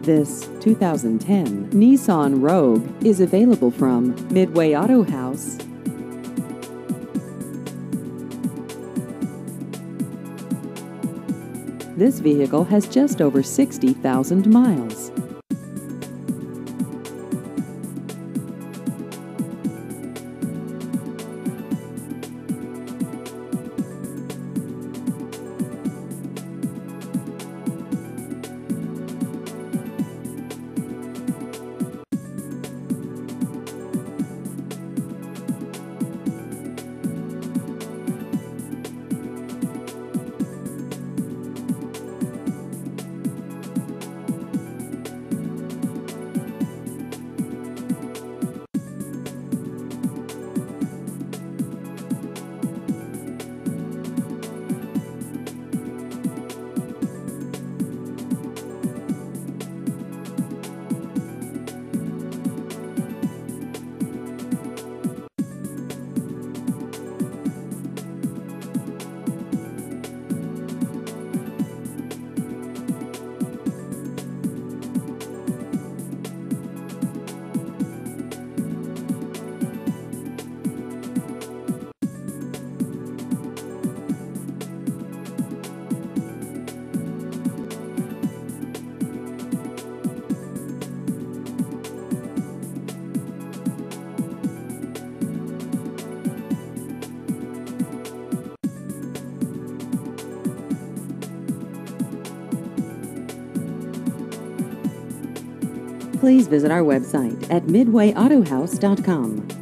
This 2010 Nissan Rogue is available from Midway Auto House. This vehicle has just over 60,000 miles. Please visit our website at midwayautohouse.com.